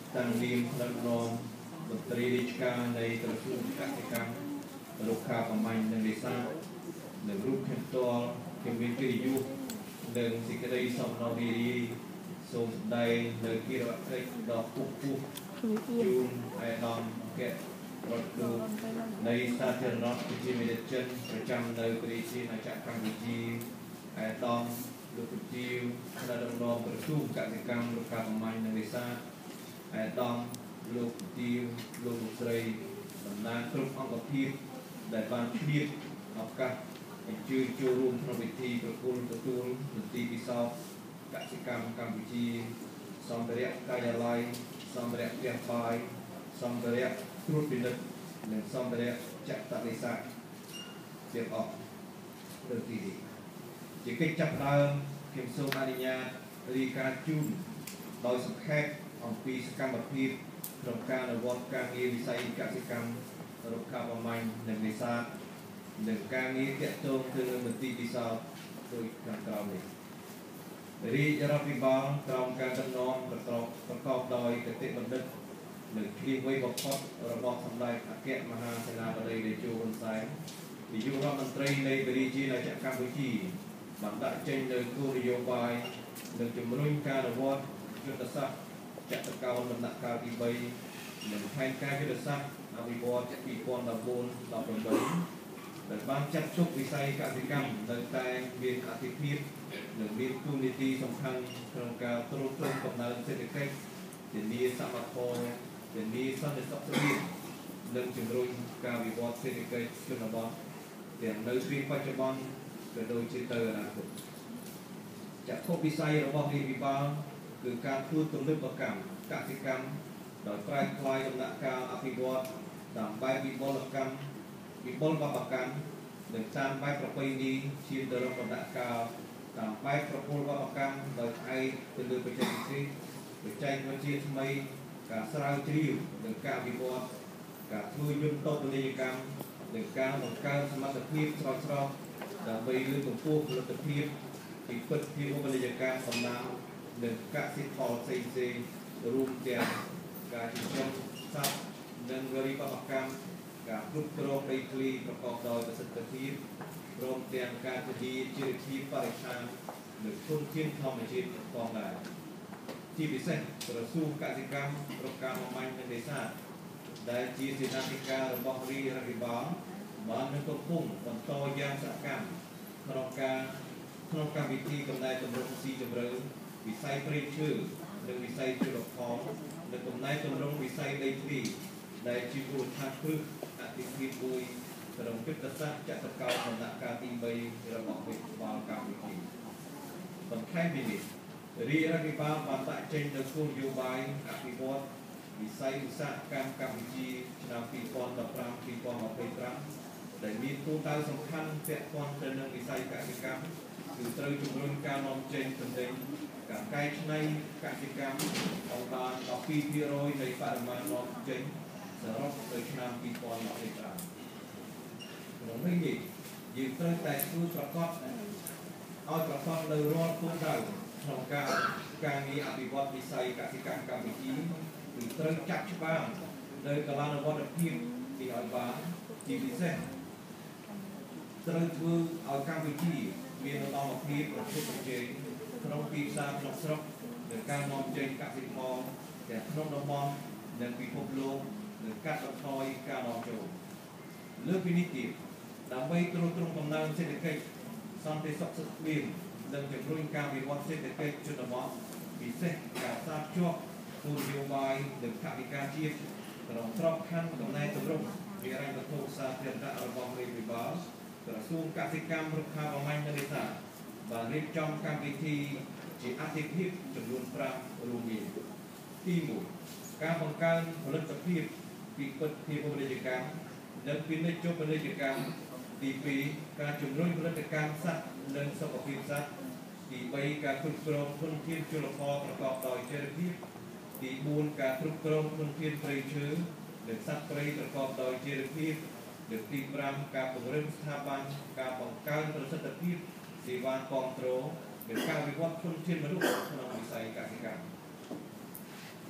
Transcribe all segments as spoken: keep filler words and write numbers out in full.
tăng niệm lần nón một tri đi ca này tập trung các cái cam lục khá của mình đừng để xa đừng rút thêm to thêm viên kỳ du đừng xịt cái đây xong nó đi đi xuống đây nơi kia đó cái đọc phục phục chun ai đòn kẹtรถดูในสาธารณะที่มีเด็กจันประจำในบริษัทในจากกัมพูชีไอ้ตองลูกจิวคณะดำรงประชุมกิจกรรมลูกค้าของมันในบริษัทไอ้ตองลูกจิวลูกสรีบรรดาครุองค์ทีได้บานเชียร์ออกกันชื่อจูรุมพระวิธีประคุณประตูดนตรีพิศากิจกรรมกัมพูชีสมเด็จกายไลสมเด็จเปียไฟสมเด็จครูปินด์หนึ่งสมเด็จจักรตลิสาเสียบออกเรื่องที่ดีจิกิจจับดาวเข็มโซมานิญาลีกาจูนโดยสังเกตองปีสกรรมแบบพีโครงการอวอร์ดการเงินวิสัยกิจกรรมรุกขประมาณหนึ่งในสามหนึ่งการเงินเกี่ยวกับคือมันตีพิศาโดยการกล่าวนี้รีจราพิบาลกล่าวการดำน้องประกอบประกอบโดยกติบันทึกหนึ่งคลิปไว้บอกพอดระบบทำได้อาเกะมหาเสนาบดีในจูนไซน์ที่ยุรัฐมนตรีในบริจีในจากกัมพูชีบันดาเจนในกูนโยบายหนึ่งจุดรุ่งการระบบยุทธศาสตร์จากตะการบรรดาการปีใบหนึ่งแผนการยุทธศาสตร์อภิบาลจากปีก่อนดาวบนดาวบนใบแต่บางจัดชุกวิสัยการกิจกรรมในแต่เวียนอาทิตย์พิษหนึ่งเวียนกูนิตีสำคัญโครงการตรุษตรงกับนายเศรษฐกิจเดี๋ยวนี้สมัครพอเป็นมีสันนิษฐานว่าเรื่องจุดรุ่งการวิวัฒน์เศรษฐกิจชนบทเดี๋ยวในปีปัจจุบันจะโดยจิตเตอร์นะครับจากข้อพิสัยระบบนิบาลคือการพูดตรงเรื่องประกันกิจกรรมโดยใกล้คลายดำเนินการอภิวัตน์ตามใบวิบลกรรมวิบลประกันหนึ่งตามใบประเพณีชีนเดิมดำเนินการตามใบประพลประกันโดยไอเป็นเรื่องประจักษ์ที่ประจักษ์วันที่ทำไมการสร้างจิวหนึ่งการวิวัฒน์การช่วยยุ่งโตตัวนิยกรรมหนึ่งการหนึ่งการสมัครทีมสอบสอบแต่ไปเรื่องของพวกผลิตทีมอีกปิดทีมของนิยกรรมของน้ำหนึ่งการสิทธิ์พอเซนเซรวมเตียงการจิตชมทรัพย์หนึ่งบริบาปกรรมการรุกโรคในคลีประกอบโดยประสิทธิทีมรวมเตียงการคดีจิตทีมปริชานหนึ่งทุ่นเที่ยงทอมในชีวิตกองได้ที่พิเศษกระทรวงกิจกรรมโปรแกรมอมันในเดชาได้จีสินาธิการระบบรีรัฐบาลบ้านในตัวพุ่งบนโตยางสักการโครงการโครงการวิธีกำไรตำรวจสีจำเริญวิสัยปริชื่อหนึ่งวิสัยจุลพรหนึ่งกำไรตำรวจวิสัยได้ฟรีได้ชีวิตทางพึ่งอธิพิบุยกระดมพิจารณาจัดการบรรดาการตีใบระบบวิบาลการวิธีบนแค่บิลิรีรัฐบาลบรรดาเจนเดอร์คูนโยบายอภิวัตวิสัยอุตสาหกรรมกัมพูชีนำปีก่อนต่อปรามปีก่อนมาเป็นปรามแต่มีตัวตาสำคัญเพื่อความเจริญวิสัยกิจกรรมคือเติมจุดรุ่งการนำเจนเป็นเด่นการใกล้ในกิจกรรมของการต่อปีที่ร้อยในปริมาณนำเจนสำหรับโดยนำปีก่อนมาเป็นปรามเราไม่หยิบหยิบเติมแต่ผู้ประกอบเอาประกอบเลยรอดตัวเราของการการมีอภิวัตวิสัยกิจกรรมกัมพูชีหรือเติมจับชบ้างโดยกำลังวัดพิมพ์ที่อ่อยบ้างจีบิเซนเติมทูเอากัมพูชีมีนตองพิมพ์ประชุมเจนขนมปีศาจขนมสระหรือการมองเจนกับสิมองแต่ขนมนมองหนึ่งปีพบโลกหรือการตัดทอยการนองโจเลือกพินิจดำไปตรงตรงกำลังเศรษฐกิจสันติสุขสุขวิมดังจากรุ่งการวิวัฒน์เศรษฐกิจจุดบอดพิเศษการทราบชั่วผู้นโยบายหรือข่าวการชีพกระทบขั้นตรงในตรงมีอะไรกระทบสาธารณะระบบเรียบร้อยกระทรวงกิจกรรมรุกขประมาณในศาสตร์บางเรียบจำการวิธีจิตอาทิตย์จำนวนปรามรูมีที่หมู่การป้องกันผลิตภัณฑ์ปีกดที่บริการดังปีในจบบริการตีปีการจุ่มรุ่งผลิตการสัตว์เรื่องสกปรกสัตว์ตีใบการฝึกกรองทุนเทียนจุลพอประกอบต่อยเจริญพิษตีบูนการฝึกกรองทุนเทียนไตรเชื้อเรื่องสัตว์ไตรประกอบต่อยเจริญพิษเรื่องตีปรามการปกป้องสถาบันการป้องกันประสิทธิภาพสีวานกองโตรเรื่องการวิวัฒน์ทุนเทียนมนุษย์ขนมวิสัยการกิจกรรม ด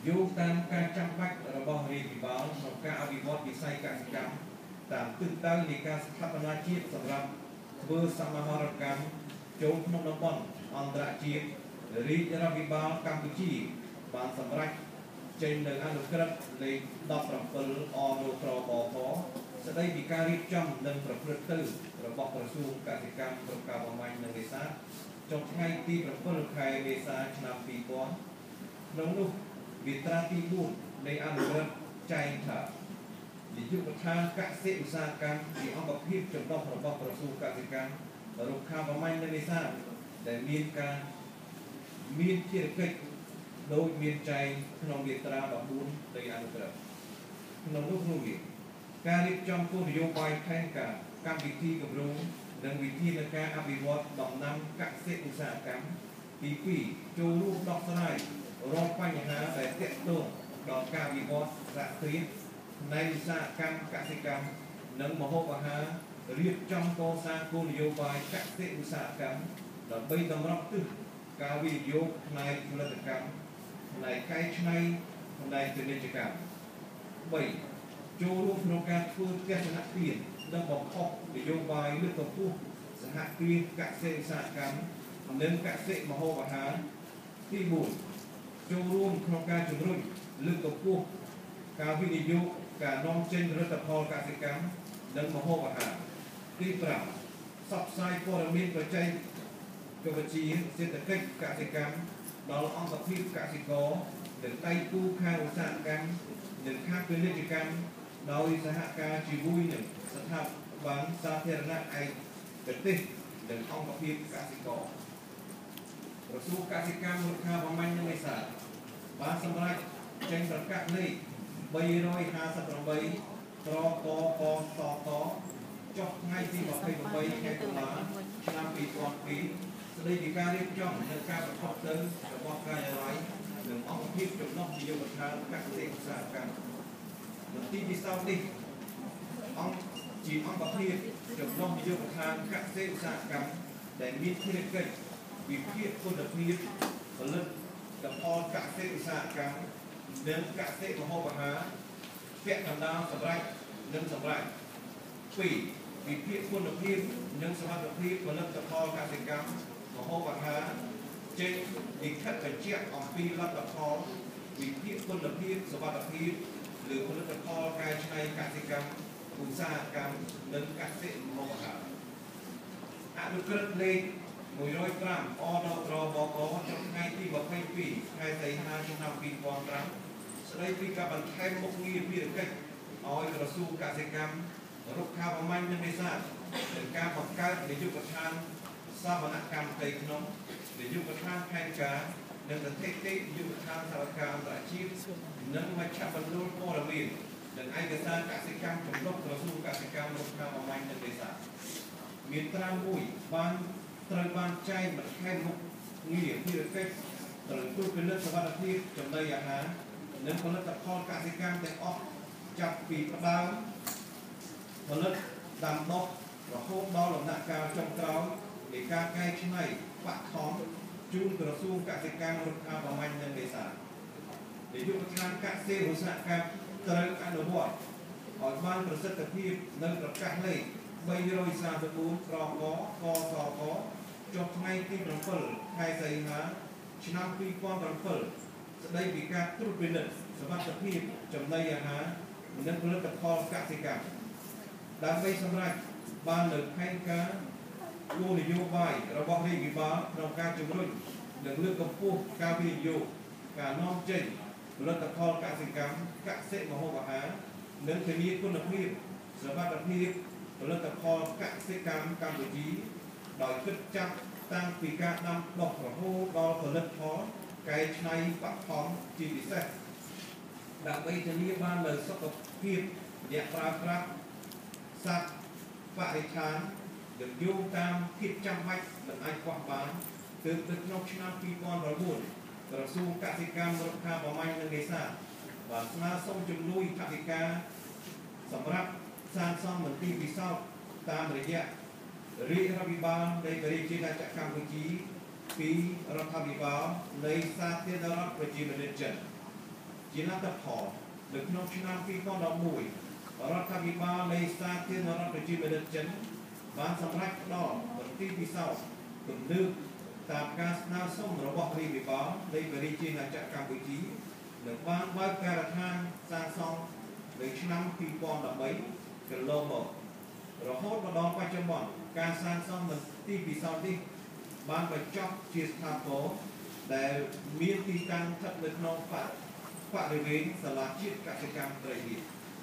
យោងតាមការចាំបាច់របស់រាជវិបាលក្នុងការអភិវឌ្ឍវិស័យកសិកម្មតាមទិសដៅនៃការស្ថាបនាជាតិសម្រាប់ធ្វើសមាហរកម្មចូលក្នុងតំបន់អន្តរជាតិរាជរដ្ឋាភិបាលកម្ពុជាបានសម្រេចចេញនៅអនុក្រឹត្យលេខដប់ប្រាំពីរ អ រ ត្រ ប ខ ស្តីពីការរៀបចំនិងប្រព្រឹត្តទៅរបស់ក្រសួងកសិកម្មរុក្ខាប្រមាញ់និងនេសាទចុងថ្ងៃទីប្រាំពីរ ខែមេសាឆ្នាំពីរពាន់ក្នុងនោះមាត្រាទីបួននៃអនុក្រឹត្យចែងថានាយកដ្ឋានកសិឧស្សាហកម្មជាអង្គភាពចម្រុះរបស់ក្រសួងកសិកម្មរុក្ខាប្រមាញ់និងនេសាទដែលមានការមានភារកិច្ចដោយមានចែងក្នុងមាត្រាដប់បួននៃអនុក្រឹត្យក្នុងនោះនោះវាការរៀបចំគោលនយោបាយផែនការកម្មវិធីគម្រោងនិងវិធានការអភិវឌ្ឍដំណាំកសិឧស្សាហកម្មទីពីរចូលរួមដោះស្រាយរាល់បញ្ហាដែលទាក់ទងដល់ការវិវត្តសហគ្រាសនៃឧស្សាហកម្មកសិកម្មនិងម្ហូបអាហាររៀបចំកសាងគោលនយោបាយកសិឧស្សាហកម្មដើម្បីតម្រង់ទិសការវិនិយោគផ្នែកផលិតកម្មផ្នែកកែច្នៃផ្នែកពាណិជ្ជកម្មបីចូលរួមក្នុងការធ្វើទស្សនពាននិងបំផុសនយោបាយលើកកម្ពស់សហគ្រាសកសិឧស្សាហកម្មនិងកសិម្ហូបអាហារទីបួនចូលរួមក្នុងការជំរុញលើកកម្ពស់ការវិនិយោគការនាំចេញផលិតផលកសិកម្មនិងម្ហូបអាហារទីប្រាំផ្សព្វផ្សាយព័ត៌មានបច្ចេកវិទ្យាសេដ្ឋកិច្ចកសិកម្មដល់អង្គភាពកសិករនិងដៃគូខាងឧស្សាហកម្មនិងខាងពាណិជ្ជកម្មដោយសហការជាមួយនឹងស្ថាប័នសាធារណៈឯកទេសនិងអង្គភាពកសិករក្រសួងកសិកម្មរុក្ខាប្រមាញ់និងនេសាទបានសម្រេចចេញប្រកាសលេខបីរយហាសិបប្រាំបីត្រកកសតចុះថ្ងៃទីម្ភៃប្រាំបីខែតុលាឆ្នាំពីរពាន់ពីរស្តីពីការរៀបចំនិងការប្រកបទៅរបស់ការិយាល័យនិងអង្គភាពចំណុះនយោបាយកសិឧស្សាហកម្មមន្ទីរពិសោធន៍នេះអង្គជាអង្គភាពចំណុះនយោបាយកសិឧស្សាហកម្មដែលមានភារកិច្ចវិភាគគុណភាពផលិតផលកសិឧស្សាហកម្មនិងកសិម្ហូបអាហារពាក់កណ្ដាលសម្រាប់និងសម្រាប់ពីរវិភាគគុណភាពនិងសមត្ថភាពផលិតផលកសិកម្មម្ហូបអាហារចេញលិខិតបញ្ជាក់អំពីលទ្ធផលវិភាគគុណភាពសមត្ថភាពឬផលិតផលកែច្នៃកសិកម្មឧស្សាហកម្មនិងកសិម្ហូបអាហារអនុក្រឹត្យលេខមួយរយប្រាំ អ ដ ត្រ ប ក ចុះថ្ងៃទីម្ភៃពីរ ខែសីហាឆ្នាំពីរពាន់ប្រាំស្តីពីការបន្ថែមមុខងារភារកិច្ចឲ្យក្រសួងកសិកម្មរុក្ខាប្រមាញ់និងនេសាទនិងការបង្កើតនាយកដ្ឋានសវនកម្មផ្ទៃក្នុងនាយកដ្ឋានផែនការនិងស្ថិតិនាយកដ្ឋានសហការអន្តរជាតិនិងមជ្ឈមណ្ឌលព័ត៌មាននិងឯកសារកសិកម្មចម្រុះក្រសួងកសិកម្មរុក្ខាប្រមាញ់និងនេសាទមាត្រាមួយបានត្រូវបានចែងបន្ថែមមុខងារភារកិច្ចត្រូវទូពិនិត្យសុវត្ថិភាពចំណីអាហារនិងផលិតផលកសិកម្មទាំងអស់ចាប់ពីផ្ដើមផលិតដាំដុះរហូតដល់ដំណាក់កាលចុងក្រោយនៃការកែច្នៃបឋមជូនក្រសួងកសិកម្មរុក្ខាប្រមាញ់និងនេសាទនាយកដ្ឋានកសិឧស្សាហកម្មត្រូវអនុវត្តឲ្យបានប្រសិទ្ធភាពនៅប្រកាសលេខបីរយសាមសិបបួន ត្រកកសកចុះថ្ងៃទីប្រាំពីរ ខែសីហាឆ្នាំពីរពាន់ប្រាំពីរស្តីពីការត្រួតពិនិត្យសវត្ថិភាពចំណីអាហារនិងផលិតផលកសិកម្មដើម្បីសម្រេចបាននូវផែនការគោលនយោបាយរបស់រាជវិបាលក្នុងការជំរុញនិងលើកកម្ពស់ការវិនិយោគការនាំចេញផលិតផលកសិកម្មកសិម្ហូបអាហារនិងធានាគុណភាពសវត្ថិភាពផលិតផលកសិកម្មកម្ពុជាដោយគិតចាប់តាំងពីការដាំដុះរហូតដល់ផលិតផលកែច្នៃបឋមជាពិសេសដើម្បីធានាបាននូវសុខភាពអ្នកប្រើប្រាស់សត្វបរិស្ថាននិងយោងតាមភាពចាំបាច់មិនអាចខ្វះបានទើបនៅក្នុងឆ្នាំពីរពាន់ប្រាំបួនក្រសួងកសិកម្មរុក្ខាប្រមាញ់និងនេសាទបានស្នើសុំជំនួយថវិកាសម្រាប់សាងសង់មន្ទីរពិសោធន៍តាមរយៈរាជរដ្ឋាភិបាលនៃប្រជាជាតិកម្ពុជាពីរដ្ឋាភិបាលនៃសាធារណរដ្ឋប្រជាមានិតចិនជាលទ្ធផលនៅក្នុងឆ្នាំពីរពាន់ដប់មួយរដ្ឋាភិបាលនៃសាធារណរដ្ឋប្រជាមានិតចិនបានសម្រេចផ្ដល់មន្ទីរពិសោធន៍ទំនើបតាមការស្នើសុំរបស់រាជវិបាលនៃព្រះរាជាណាចក្រកម្ពុជានិងបានបើកការដ្ឋានសាងសង់នៅឆ្នាំពីរពាន់ដប់បីកន្លងមករហូតមកដល់បច្ចុប្បន្នការសាងសង់មន្ទីរពិសោធន៍នេះបានបញ្ចប់ជាស្ថាពរដែលមានទីតាំងស្ថិតនៅក្នុងបរិវេណសាលាជាតិកសិកម្មត្រីនេះ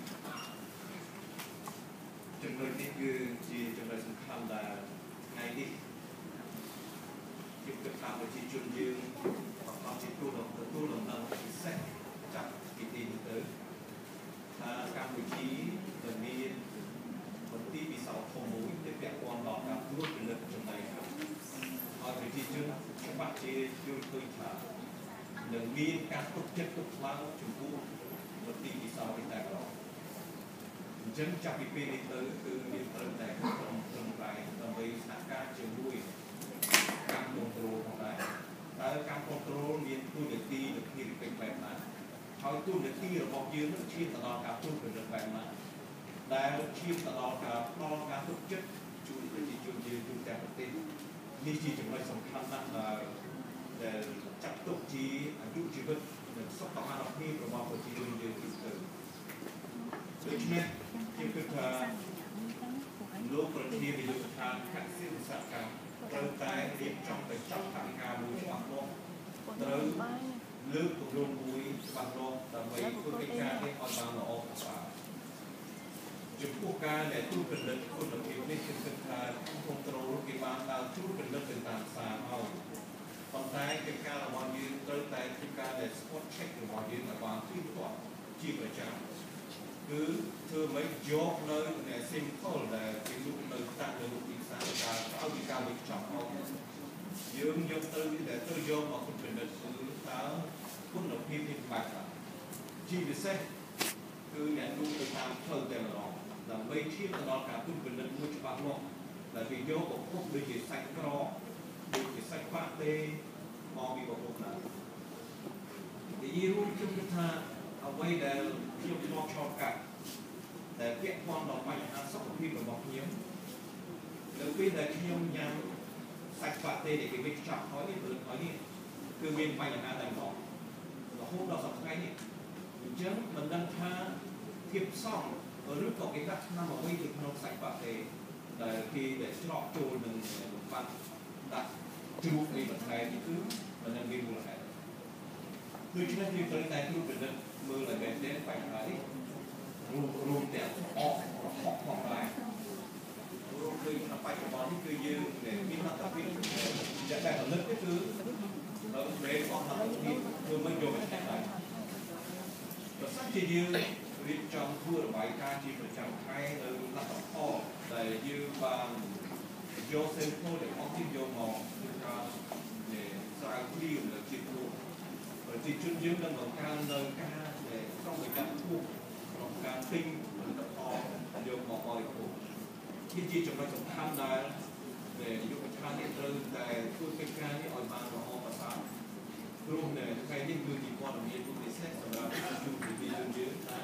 ចំណុចនេះគឺជាចំណុចសំខាន់ដែលថ្ងៃនេះជាគិតថាប្រជាជនយើងបង្កប់ជាទូលទទួលដំណឹងពិសេសจากពីទីនេះទៅថាកម្ពុជាដែលមានមន្ទីរពិសោធន៍ធំមួយដែលពាក់ព័ន្ធដល់ការត្រួតពិនិត្យចំណីហើយប្រជាជនច្បាស់ជាយល់ឃើញថានឹងមានការទុកចិត្តទុកខ្លាំងចំពោះមន្ទីរពិសោធន៍នេះតែម្ដងអញ្ចឹងចាប់ពីពេលនេះទៅគឺមានត្រូវតែក្រុមប្រឹងប្រែងដើម្បីសហការជាមួយកម្មគ្រប់គ្រងផងដែរតើកម្មគ្រប់គ្រងមានទូនាទីនិងភារកិច្ចបែបណាហើយទូនាទីរបស់យើងនឹងឈានទៅដល់ការទូពិនិត្យបែបណាដែលឈានទៅដល់ការផ្ដល់ការទុកចិត្តជូនប្រជាជនយើងទូទាំងប្រទេសនេះជាចំណុចសំខាន់ណាស់ដែលដែលចាត់ទុកជាអាយុជីវិតនិងសុខភាពរបស់ប្រជាជនយើងទូទៅដូច្នេះជាគិតថាលោកប្រធាននាយកដ្ឋានខេត្តសៀមរាបកម្មត្រូវតែរៀបចំទៅចាត់ផែនការមួយច្បាស់លាស់ត្រូវលើកគម្រោងមួយច្បាស់លាស់ដើម្បីធ្វើកិច្ចការនេះឲ្យបានល្អប្រសើរចំពោះការដែលទូពិនិត្យគុណភាពនេះគឺគិតថាគ្រប់គ្រងគេបានដើរទូពិនិត្យទៅតាមផ្សារហើយប៉ុន្តែកិច្ចការរបស់យើងត្រូវតែធ្វើការដែល spot check របស់យើងឲ្យបានទៀងទាត់ជាប្រចាំគឺធ្វើមិនយកនៅใน simple ដែលគេលក់នៅតាមនៅទីផ្សារការឲ្យពីការវិចង់មកយើងយកទៅតែត្រូវយកមកពិនិត្យគឺតើគុណភាពនេះបែបណាជាពិសេសគឺអ្នកលក់ទៅតាមផ្លូវតែម្ដងដើម្បីឈានទៅដល់ការពិនិត្យមួយច្បាស់លាស់ដែលគេយកប្រភពដូចជាសាច់ក្រកដូចជាសាច់ប៉ាទេមកពីប្រភពណានិយាយរួមខ្ញុំគិតថាអ្វីដែលខ្ញុំឆ្លងឆ្លងកាត់ដែលពាក់ព័ន្ធដល់បញ្ហាសុខភាពរបស់ខ្ញុំនៅពេលដែលខ្ញុំញ៉ាំសាច់ប៉ាទេដែលគេវិចខ្ចប់ហើយនេះព្រឹកហើយនេះគឺមានបញ្ហាតែម្ដងរហូតដល់សប្តាហ៍នេះអញ្ចឹងមិនដឹងថាភាពផ្សំឬក៏គេដាក់ថ្នាំអ្វីទៅក្នុងសាច់ប៉ាទេដែលគេដែលច្រកចូលនឹងបាត់ដាក់ជ្រូកអីបន្ថែមនេះគឺមិនដឹងមានមូលហេតុដូច្នេះយើងត្រូវតែត្រួតពិនិត្យមើលឲ្យមែនទេបញ្ហានេះរួមរួមទាំងអករហ័សផងដែររួមដូចក្នុងបច្ចុប្បន្ននេះគឺយើងមានលទ្ធភាពដែលតែផលិតគឺគឺប្រេងរបស់ផលិតនេះគឺមិនយកមកតែដែរបើសិនជាយើងរៀបចំធ្វើរបាយការណ៍ជាប្រចាំខែនៅលទ្ធផលដែលយើងបានយក sample ដែលមកទីយកមកគឺការស្រាវជ្រាវលើជាតិនោះប្រជាជនយើងនឹងបង្កើននៅការដែលក្នុងវិការខ្ពស់ក្នុងការទិញផលិតផលយកមកបរិភោគនេះជាចំណុចសំខាន់ដែលនាយកដ្ឋាននេះត្រូវតែធ្វើកិច្ចការនេះឲ្យបានល្អប្រសើរព្រោះនៅថ្ងៃនេះគឺជាព័ត៌មានពិសេសសម្រាប់ជួបប្រជាជនយើងថា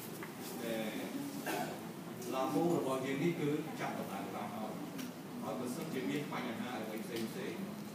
ឡាមូរបស់យើងនេះគឺចាប់ដំណើរការហើយហើយបើសិនជាមានបញ្ហាអ្វីផ្សេងផ្សេង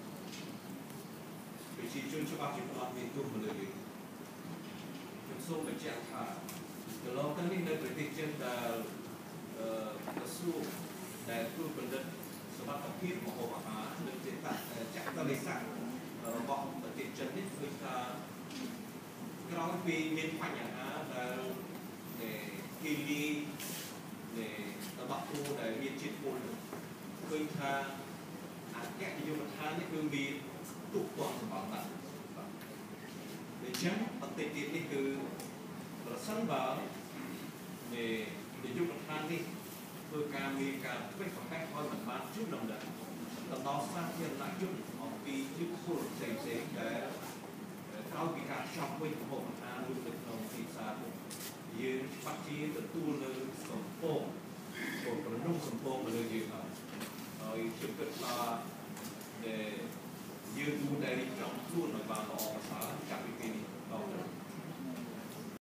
ប្រជាជនច្បាប់ជាផ្លត់មានទុំទៅលើយើងខ្ញុំសូមបញ្ជាក់ថាកន្លងទៅនេះនៅប្រទេសចិនដែលក្រសួងដែលធ្វើប្រតិបត្តិសមត្ថភាពម្ហូបអាហារនិងជាតចក្ខុរិស័ករបស់ប្រទេសចិននេះគឺថាក្រោយពីមានបញ្ហាដែលគីលីរបស់គូដែលមានជាតិពុលឃើញថាអគ្គនាយកដ្ឋាននេះគឺមានទុកទាន់សម្បត្តិណាស់ដូច្នេះអតិថិនេះគឺប្រសិនបើនាយកដ្ឋាននេះធ្វើការមានការធ្វើប្រកាសឲ្យមិនបានជួបដំណឹងទៅដល់សាធារណជនអំពីយុទ្ធពលផ្សេងផ្សេងដែលក្រោយពីការចប់វិញរបស់អាហារឬនៅក្នុងទីផ្សារយើងច្បាស់ជាទទួលនៅសម្ពងប្រនំសម្ពងទៅលើយើងហើយហើយខ្ញុំគិតថាដែលយើងគួរតែរៀបចំខ្លួនឲ្យបានល្អ